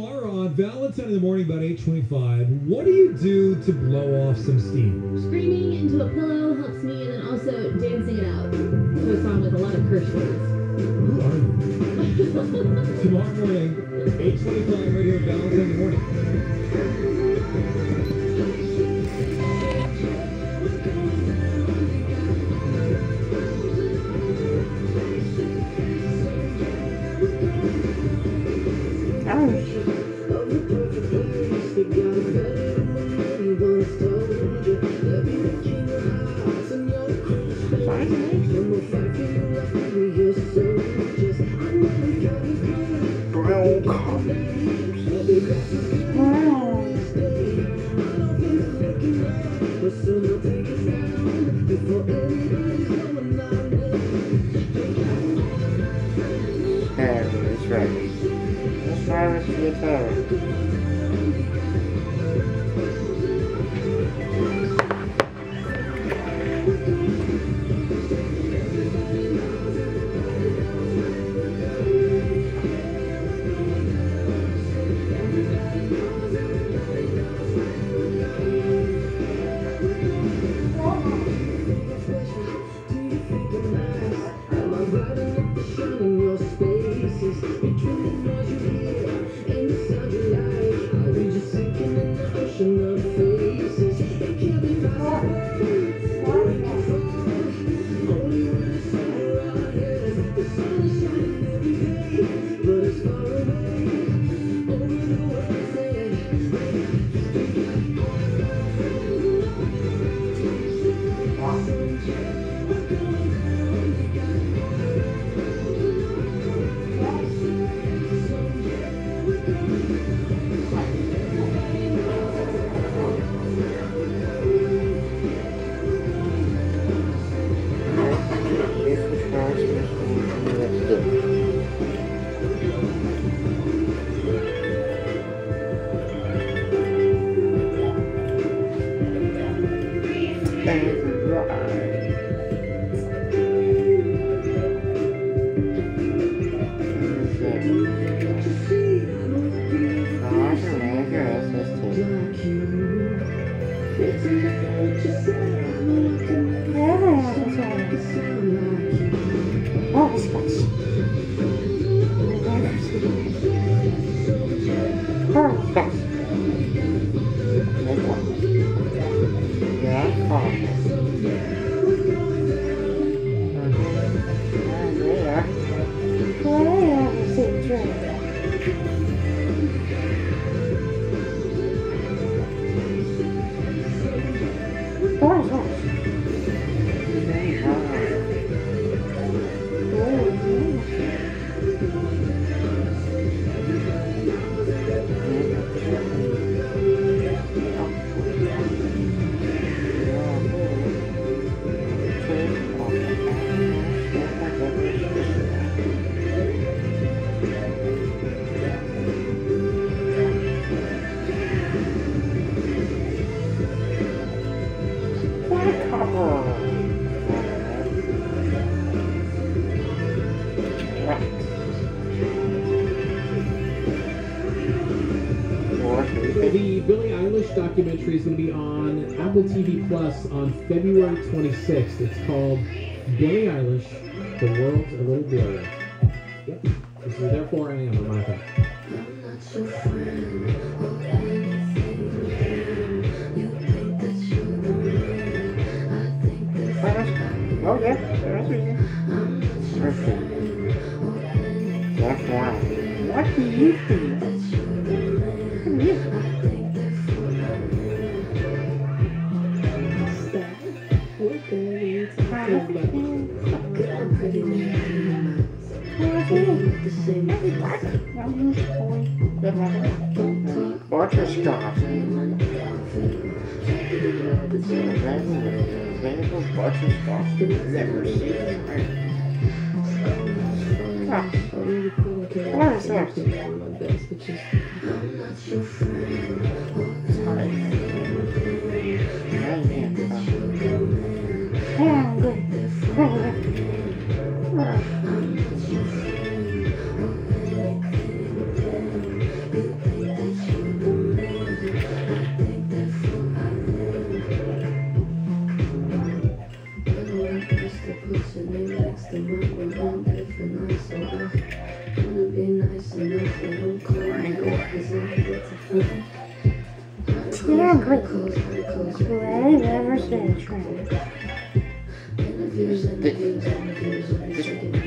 tomorrow on Valentine in the morning about 8:25. What do you do to blow off some steam? Screaming into a pillow helps me, and then also dancing it out to a song with a lot of curse words. Who are you? Tomorrow morning, 8:25, right here on Valentine in the morning. Documentary is going to be on Apple TV Plus on February 26th. It's called Billie Eilish, The World's a Little Blurry. Yep. This is Therefore I Am on MyFM. Oh yeah, that's easy. That's why. What do you think? Butterscotch. Butterscotch. Never seen it. What is that? I've ever seen.